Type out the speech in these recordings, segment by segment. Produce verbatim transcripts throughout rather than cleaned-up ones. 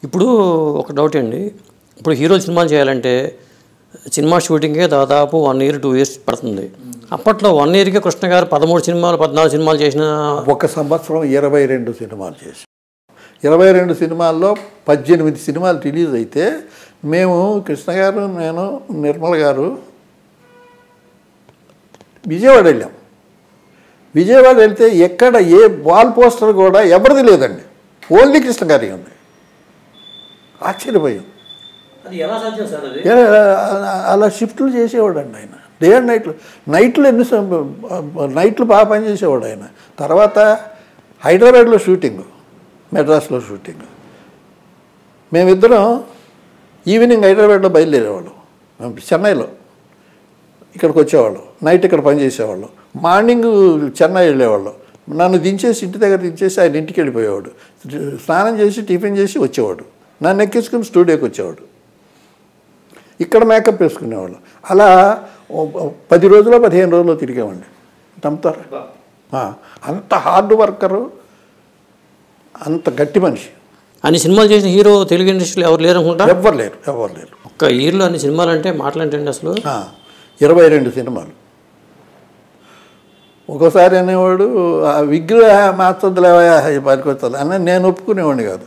ఇప్పుడు ఒక డౌట్ అండి, ఇప్పుడు హీరో సినిమాలు చేయాలంటే సినిమా షూటింగే దాదాపు వన్ ఇయర్ టూ ఇయర్స్ పడుతుంది. అప్పట్లో వన్ ఇయర్కే కృష్ణ గారు పదమూడు సినిమాలు పద్నాలుగు సినిమాలు చేసిన ఒక సంవత్సరం ఇరవై రెండు సినిమాలు చేసి ఇరవై రెండు సినిమాల్లో పద్దెనిమిది సినిమాలు రిలీజ్ అయితే మేము కృష్ణ గారు, నేను, నిర్మల గారు విజయవాడ వెళ్ళాం. విజయవాడ వెళ్తే ఎక్కడ ఏ వాల్ పోస్టర్ కూడా ఎవరిది లేదండి, ఓన్లీ కృష్ణ గారి ఉంది. ఆశ్చర్యపోయాం. అలా షిఫ్ట్లు చేసేవాడు అండి ఆయన, డే అండ్ నైట్లు. నైట్లు ఎన్ని నైట్లు బాగా పనిచేసేవాడు ఆయన. తర్వాత హైదరాబాద్లో షూటింగ్, మెడ్రాస్లో షూటింగ్. మేమిద్దరం ఈవినింగ్ హైదరాబాద్లో బయలుదేరేవాళ్ళం, చెన్నైలో ఇక్కడికి వచ్చేవాళ్ళం, నైట్ ఇక్కడ పనిచేసేవాళ్ళం, మార్నింగ్ చెన్నై వెళ్ళేవాళ్ళం. నన్ను దించేసి ఇంటి దగ్గర దించేసి ఆయన ఇంటికి వెళ్ళిపోయేవాడు, స్నానం చేసి టిఫిన్ చేసి వచ్చేవాడు, నన్ను ఎక్కించుకుని స్టూడియోకి వచ్చేవాడు, ఇక్కడ మేకప్ వేసుకునేవాళ్ళు. అలా పది రోజులు పదిహేను రోజులు తిరిగామండి. నమ్ముతారు? అంత హార్డ్ వర్కరు, అంత గట్టి మనిషి. అన్ని సినిమాలు చేసిన హీరో తెలుగు ఇండస్ట్రీలో ఎవరు లేరు అనుకుంటా? ఎవరు లేరు, ఎవరు లేరు. ఒక్క ఇయర్లో అన్ని సినిమాలు అంటే మాట్లాడండి. అసలు ఇరవై రెండు సినిమాలు. ఒక్కోసారి అనేవాడు ఆ విగ్రహ మార్చొద్దులేవా పనికొస్తుంది అని నేను ఒప్పుకునేవాడిని కాదు.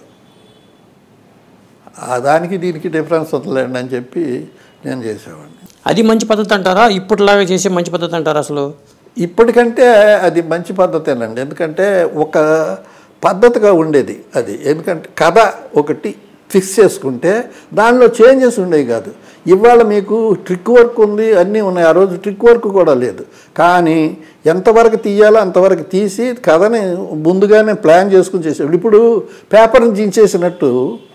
దానికి దీనికి డిఫరెన్స్ వద్దులేండి అని చెప్పి నేను చేసేవాడిని. అది మంచి పద్ధతి అంటారా? ఇప్పటిలాగా చేసే మంచి పద్ధతి అంటారా? అసలు ఇప్పటికంటే అది మంచి పద్ధతేనండి. ఎందుకంటే ఒక పద్ధతిగా ఉండేది అది. ఎందుకంటే కథ ఒకటి ఫిక్స్ చేసుకుంటే దానిలో చేంజెస్ ఉండేవి కాదు. ఇవాళ మీకు ట్రిక్ వర్క్ ఉంది, అన్నీ ఉన్నాయి. ఆ రోజు ట్రిక్ వర్క్ కూడా లేదు. కానీ ఎంతవరకు తీయాలో అంతవరకు తీసి కథని ముందుగానే ప్లాన్ చేసుకుని చేసేవాడు. ఇప్పుడు పేపర్ని చించేసినట్టు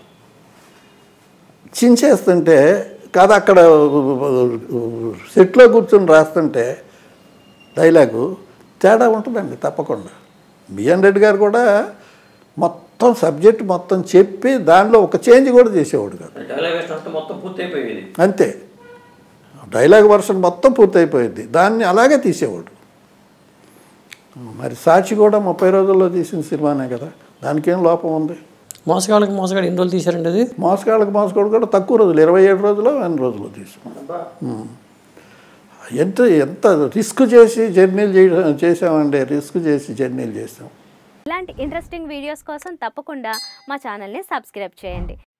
చించేస్తుంటే కథ అక్కడ సెట్లో కూర్చొని రాస్తుంటే డైలాగు తేడా ఉంటుందండి తప్పకుండా. బిఎన్ రెడ్డి గారు కూడా మొత్తం సబ్జెక్ట్ మొత్తం చెప్పి దానిలో ఒక చేంజ్ కూడా చేసేవాడు కాదు. అంతే, డైలాగ్ వర్షన్ మొత్తం పూర్తయిపోయింది, దాన్ని అలాగే తీసేవాడు. మరి సాక్షి కూడా ముప్పై రోజుల్లో తీసిన సినిమానే కదా, దానికేం లోపం ఉంది? మోసగాళ్ళకి మోసగాడు ఎన్ని రోజులు తీశారండి? అది మోసగాళ్ళకి మోసగాడు కూడా తక్కువ రోజులు, ఇరవై ఏడు రోజులు ఎన్ని రోజులు తీసుకున్నాం. ఎంత ఎంత రిస్క్ చేసి జర్నీలు చేయడం చేసామండి, రిస్క్ చేసి జర్నీలు చేసాం. ఇలాంటి ఇంట్రెస్టింగ్ వీడియోస్ కోసం తప్పకుండా మా ఛానల్ని సబ్స్క్రైబ్ చేయండి.